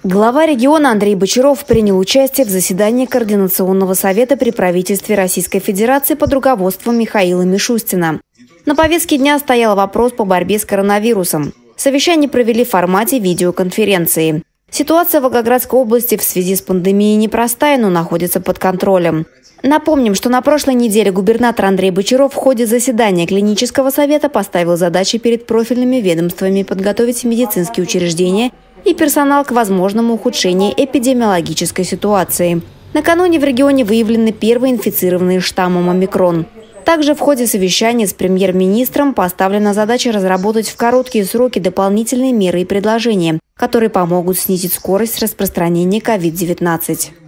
Глава региона Андрей Бочаров принял участие в заседании Координационного совета при правительстве Российской Федерации под руководством Михаила Мишустина. На повестке дня стоял вопрос по борьбе с коронавирусом. Совещание провели в формате видеоконференции. Ситуация в Волгоградской области в связи с пандемией непростая, но находится под контролем. Напомним, что на прошлой неделе губернатор Андрей Бочаров в ходе заседания клинического совета поставил задачи перед профильными ведомствами подготовить медицинские учреждения и персонал к возможному ухудшению эпидемиологической ситуации. Накануне в регионе выявлены первые инфицированные штаммом омикрон. Также в ходе совещания с премьер-министром поставлена задача разработать в короткие сроки дополнительные меры и предложения, которые помогут снизить скорость распространения COVID-19.